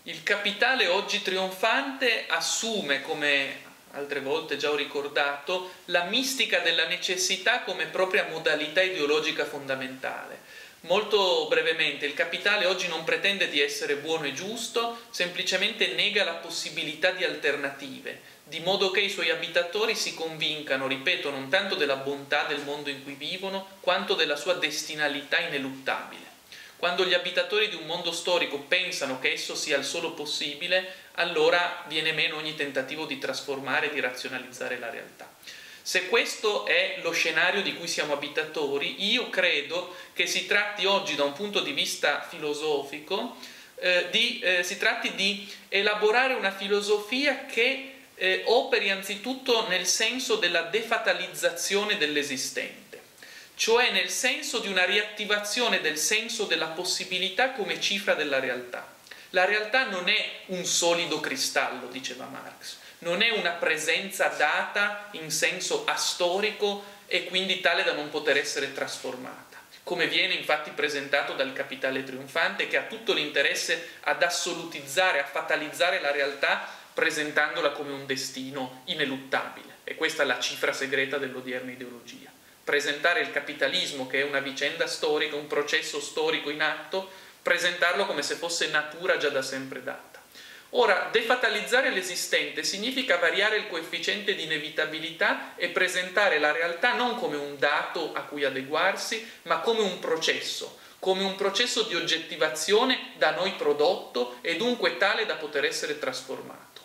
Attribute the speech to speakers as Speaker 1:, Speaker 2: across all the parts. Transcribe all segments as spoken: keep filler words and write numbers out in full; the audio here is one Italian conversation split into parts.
Speaker 1: Il capitale oggi trionfante assume, come altre volte già ho ricordato, la mistica della necessità come propria modalità ideologica fondamentale. Molto brevemente, il capitale oggi non pretende di essere buono e giusto, semplicemente nega la possibilità di alternative, di modo che i suoi abitatori si convincano, ripeto, non tanto della bontà del mondo in cui vivono, quanto della sua destinalità ineluttabile. Quando gli abitatori di un mondo storico pensano che esso sia il solo possibile, allora viene meno ogni tentativo di trasformare e di razionalizzare la realtà. Se questo è lo scenario di cui siamo abitatori, io credo che si tratti oggi, da un punto di vista filosofico, eh, di, eh, si tratti di elaborare una filosofia che eh, operi anzitutto nel senso della defatalizzazione dell'esistente, cioè nel senso di una riattivazione del senso della possibilità come cifra della realtà. La realtà non è un solido cristallo, diceva Marx, non è una presenza data in senso astorico e quindi tale da non poter essere trasformata, come viene infatti presentato dal capitale trionfante, che ha tutto l'interesse ad assolutizzare, a fatalizzare la realtà, presentandola come un destino ineluttabile. E questa è la cifra segreta dell'odierna ideologia. Presentare il capitalismo, che è una vicenda storica, un processo storico in atto, presentarlo come se fosse natura già da sempre data. Ora, defatalizzare l'esistente significa variare il coefficiente di inevitabilità e presentare la realtà non come un dato a cui adeguarsi, ma come un processo, come un processo di oggettivazione da noi prodotto e dunque tale da poter essere trasformato.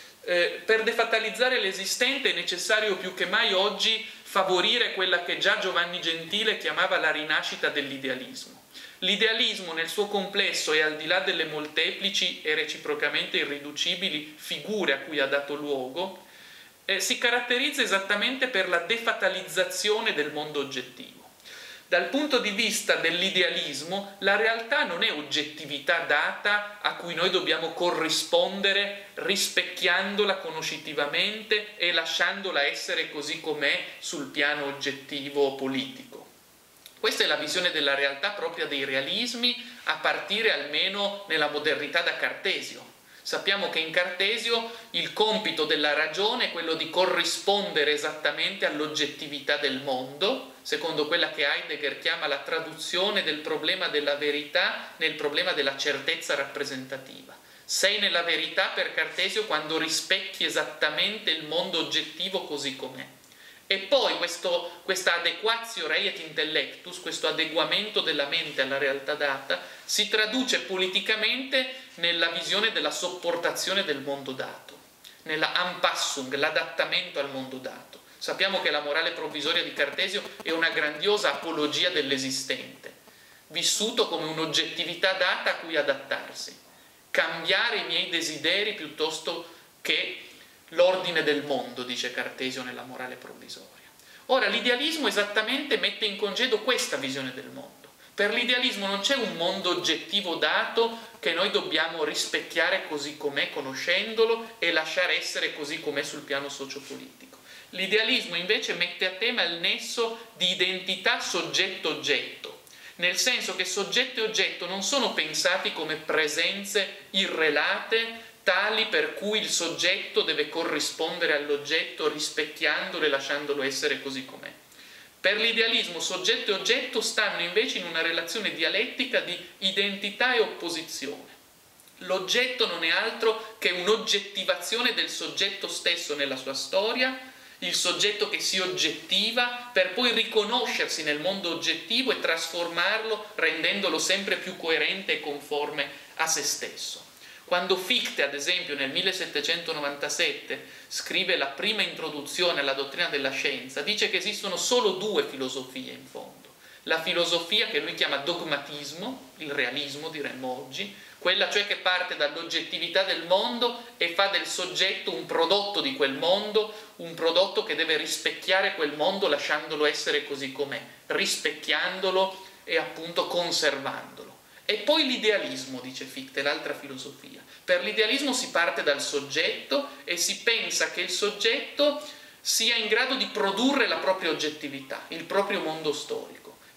Speaker 1: Eh, per defatalizzare l'esistente è necessario più che mai oggi favorire quella che già Giovanni Gentile chiamava la rinascita dell'idealismo. L'idealismo nel suo complesso e al di là delle molteplici e reciprocamente irriducibili figure a cui ha dato luogo, eh, si caratterizza esattamente per la defatalizzazione del mondo oggettivo. Dal punto di vista dell'idealismo, la realtà non è oggettività data a cui noi dobbiamo corrispondere rispecchiandola conoscitivamente e lasciandola essere così com'è sul piano oggettivo politico. Questa è la visione della realtà propria dei realismi, a partire almeno nella modernità da Cartesio. Sappiamo che in Cartesio il compito della ragione è quello di corrispondere esattamente all'oggettività del mondo, secondo quella che Heidegger chiama la traduzione del problema della verità nel problema della certezza rappresentativa. Sei nella verità per Cartesio quando rispecchi esattamente il mondo oggettivo così com'è. E poi questo, questa adequatio reiet intellectus, questo adeguamento della mente alla realtà data, si traduce politicamente nella visione della sopportazione del mondo dato, nella Anpassung, l'adattamento al mondo dato. Sappiamo che la morale provvisoria di Cartesio è una grandiosa apologia dell'esistente, vissuto come un'oggettività data a cui adattarsi, cambiare i miei desideri piuttosto che l'ordine del mondo, dice Cartesio nella morale provvisoria. Ora, l'idealismo esattamente mette in congedo questa visione del mondo. Per l'idealismo non c'è un mondo oggettivo dato che noi dobbiamo rispecchiare così com'è, conoscendolo, e lasciare essere così com'è sul piano sociopolitico. L'idealismo invece mette a tema il nesso di identità soggetto-oggetto, nel senso che soggetto e oggetto non sono pensati come presenze irrelate, tali per cui il soggetto deve corrispondere all'oggetto rispecchiandolo e lasciandolo essere così com'è. Per l'idealismo soggetto e oggetto stanno invece in una relazione dialettica di identità e opposizione. L'oggetto non è altro che un'oggettivazione del soggetto stesso nella sua storia, il soggetto che si oggettiva per poi riconoscersi nel mondo oggettivo e trasformarlo rendendolo sempre più coerente e conforme a se stesso. Quando Fichte, ad esempio, nel millesettecentonovantasette scrive la prima introduzione alla dottrina della scienza, dice che esistono solo due filosofie in fondo. La filosofia che lui chiama dogmatismo, il realismo diremmo oggi, quella cioè che parte dall'oggettività del mondo e fa del soggetto un prodotto di quel mondo, un prodotto che deve rispecchiare quel mondo lasciandolo essere così com'è, rispecchiandolo e appunto conservandolo. E poi l'idealismo, dice Fichte, l'altra filosofia. Per l'idealismo si parte dal soggetto e si pensa che il soggetto sia in grado di produrre la propria oggettività, il proprio mondo storico.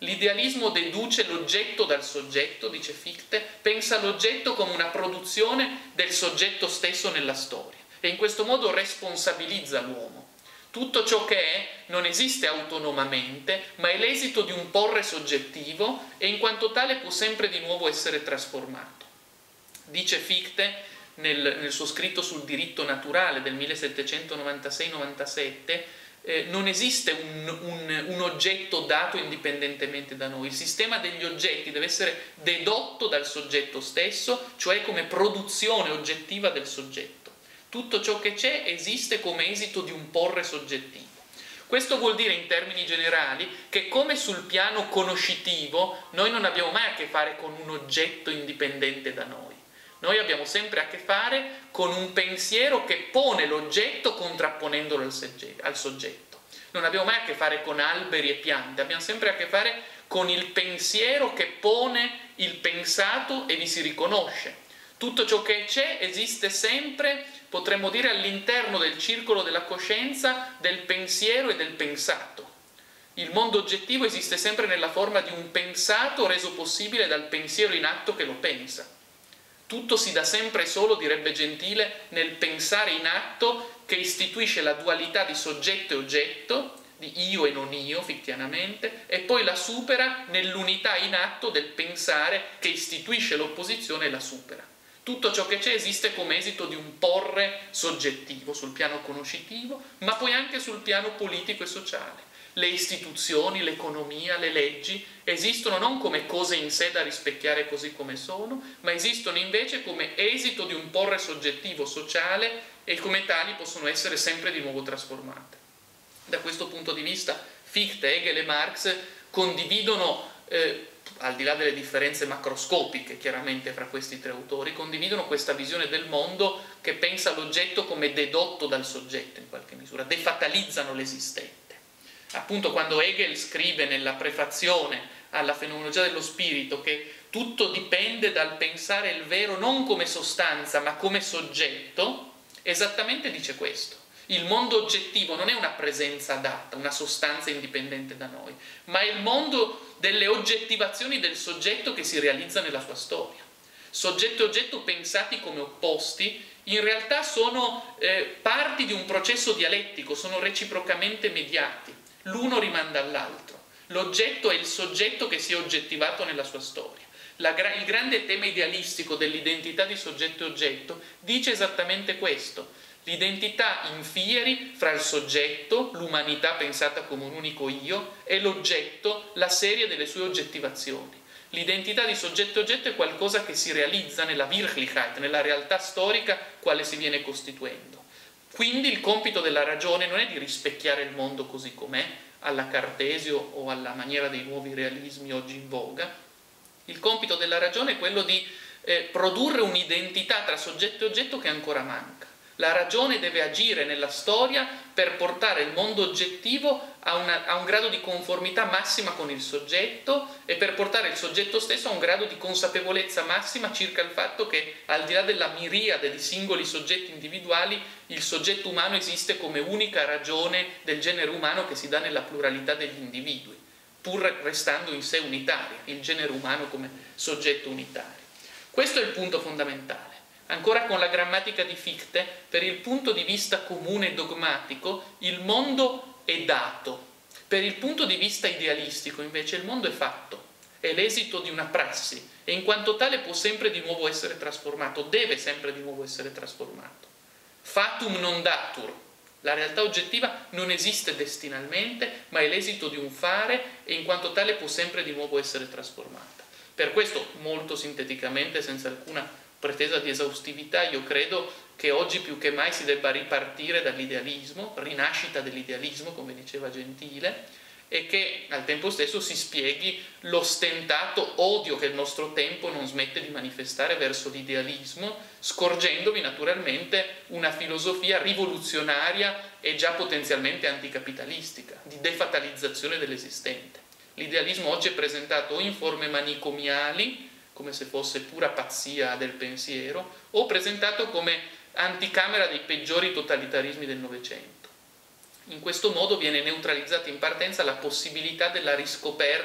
Speaker 1: L'idealismo deduce l'oggetto dal soggetto, dice Fichte, pensa l'oggetto come una produzione del soggetto stesso nella storia e in questo modo responsabilizza l'uomo. Tutto ciò che è non esiste autonomamente, ma è l'esito di un porre soggettivo e in quanto tale può sempre di nuovo essere trasformato. Dice Fichte nel, nel suo scritto sul diritto naturale del millesettecentonovantasei novantasette, Eh, non esiste un, un, un oggetto dato indipendentemente da noi. Il sistema degli oggetti deve essere dedotto dal soggetto stesso, cioè come produzione oggettiva del soggetto. Tutto ciò che c'è esiste come esito di un porre soggettivo. Questo vuol dire in termini generali che come sul piano conoscitivo noi non abbiamo mai a che fare con un oggetto indipendente da noi. Noi abbiamo sempre a che fare con un pensiero che pone l'oggetto contrapponendolo al soggetto. Non abbiamo mai a che fare con alberi e piante, abbiamo sempre a che fare con il pensiero che pone il pensato e vi si riconosce. Tutto ciò che c'è esiste sempre, potremmo dire, all'interno del circolo della coscienza, del pensiero e del pensato. Il mondo oggettivo esiste sempre nella forma di un pensato reso possibile dal pensiero in atto che lo pensa. Tutto si dà sempre solo, direbbe Gentile, nel pensare in atto che istituisce la dualità di soggetto e oggetto, di io e non io, fictianamente, e poi la supera nell'unità in atto del pensare che istituisce l'opposizione e la supera. Tutto ciò che c'è esiste come esito di un porre soggettivo sul piano conoscitivo, ma poi anche sul piano politico e sociale. Le istituzioni, l'economia, le leggi esistono non come cose in sé da rispecchiare così come sono, ma esistono invece come esito di un porre soggettivo sociale e come tali possono essere sempre di nuovo trasformate. Da questo punto di vista Fichte, Hegel e Marx condividono, eh, al di là delle differenze macroscopiche chiaramente fra questi tre autori, condividono questa visione del mondo che pensa l'oggetto come dedotto dal soggetto in qualche misura, defatalizzano l'esistente. Appunto quando Hegel scrive nella prefazione alla Fenomenologia dello spirito che tutto dipende dal pensare il vero non come sostanza ma come soggetto, esattamente dice questo. Il mondo oggettivo non è una presenza data, una sostanza indipendente da noi, ma è il mondo delle oggettivazioni del soggetto che si realizza nella sua storia. Soggetto e oggetto pensati come opposti in realtà sono eh, parti di un processo dialettico, sono reciprocamente mediati. L'uno rimanda all'altro. L'oggetto è il soggetto che si è oggettivato nella sua storia. La, il grande tema idealistico dell'identità di soggetto e oggetto dice esattamente questo. L'identità in fieri fra il soggetto, l'umanità pensata come un unico io, e l'oggetto, la serie delle sue oggettivazioni. L'identità di soggetto e oggetto è qualcosa che si realizza nella Wirklichkeit, nella realtà storica quale si viene costituendo. Quindi il compito della ragione non è di rispecchiare il mondo così com'è, alla Cartesio o alla maniera dei nuovi realismi oggi in voga. Il compito della ragione è quello di eh, produrre un'identità tra soggetto e oggetto che ancora manca. La ragione deve agire nella storia per portare il mondo oggettivo a, una, a un grado di conformità massima con il soggetto e per portare il soggetto stesso a un grado di consapevolezza massima circa il fatto che al di là della miriade di singoli soggetti individuali il soggetto umano esiste come unica ragione del genere umano che si dà nella pluralità degli individui, pur restando in sé unitaria, il genere umano come soggetto unitario. Questo è il punto fondamentale. Ancora con la grammatica di Fichte, per il punto di vista comune e dogmatico, il mondo è dato. Per il punto di vista idealistico, invece, il mondo è fatto, è l'esito di una prassi e in quanto tale può sempre di nuovo essere trasformato, deve sempre di nuovo essere trasformato. Fatum non datur. La realtà oggettiva non esiste destinalmente, ma è l'esito di un fare e in quanto tale può sempre di nuovo essere trasformata. Per questo, molto sinteticamente, senza alcuna pretesa di esaustività, io credo che oggi più che mai si debba ripartire dall'idealismo, rinascita dell'idealismo, come diceva Gentile, e che al tempo stesso si spieghi l'ostentato odio che il nostro tempo non smette di manifestare verso l'idealismo, scorgendovi naturalmente una filosofia rivoluzionaria e già potenzialmente anticapitalistica, di defatalizzazione dell'esistente. L'idealismo oggi è presentato o in forme manicomiali, come se fosse pura pazzia del pensiero, o presentato come anticamera dei peggiori totalitarismi del Novecento. In questo modo viene neutralizzata in partenza la possibilità della riscoperta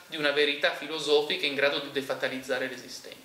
Speaker 1: di una verità filosofica in grado di defatalizzare l'esistenza.